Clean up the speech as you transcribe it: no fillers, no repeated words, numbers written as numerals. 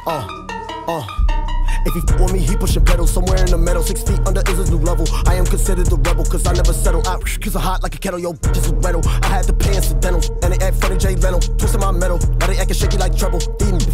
If he f with me, he pushing pedals somewhere in the middle. 6 feet under is his new level. I am considered the rebel, cause I never settle out. Cause I'm hot like a kettle, yo, bitches with rental. I had to pay incidentals, and they act funny, Jay Leno. Twisting my metal, now they acting shaky like treble. Eating